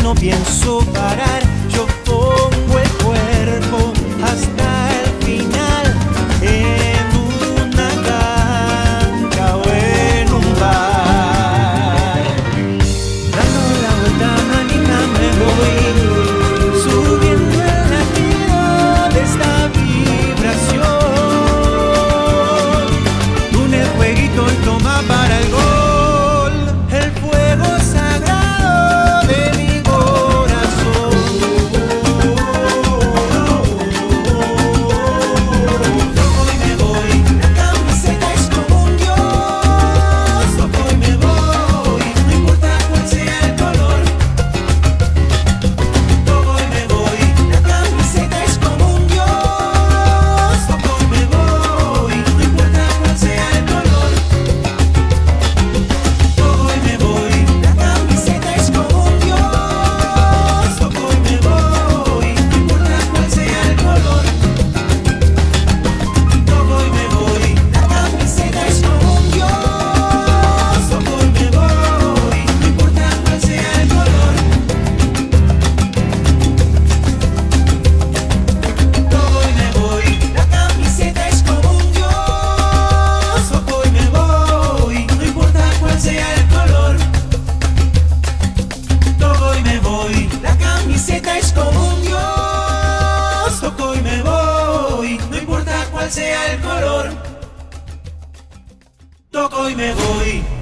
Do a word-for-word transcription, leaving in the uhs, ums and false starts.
no pienso parar. Yo pongo el cuerpo hasta el final, en una cancha o en un bar. Dando la vuelta manita me voy, subiendo el latido de esta vibración. Une el jueguito y toma para el gol, el fuego sagrado de mi corazón. Toco y me voy, la camiseta es como un dios. Toco y me voy, no importa cuál sea el color. Toco y me voy, la camiseta es como un dios. Toco y me voy, no importa cuál sea el color. Toco y me voy, la camiseta es como un dios. Toco y me voy, no importa cuál sea el color. Toco y me voy, la camiseta es como un dios. Toco y me voy, no importa cuál sea el color. Toco y me voy, la camiseta es como un dios. Toco y me voy, no importa cuál sea el color. Toco y me voy, la camiseta es como un dios. Toco y me voy, no importa cuál sea el color. Toco y me voy.